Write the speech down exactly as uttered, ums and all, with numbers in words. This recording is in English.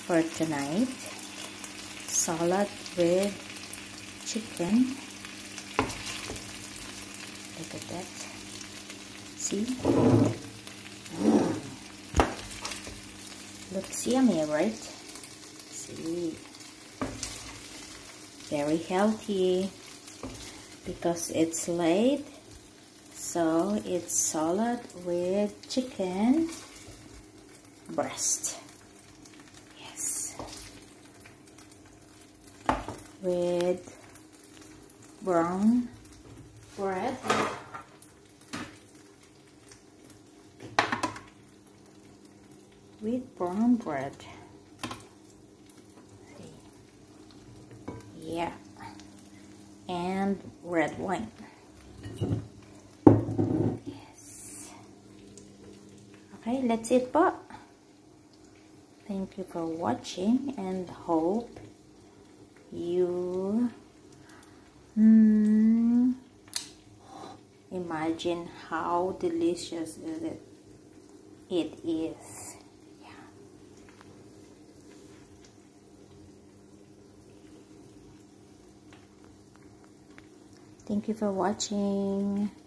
for tonight. Salad with chicken. Look at that. See? Mm. Looks yummy, right? See? Very healthy because it's late. So it's salad with chicken breast. Yes. With brown bread. With brown bread. See. Yeah. And red wine. Yes. Okay, that's it po. Thank you for watching and hope you mm, imagine how delicious is it it is. Yeah. Thank you for watching.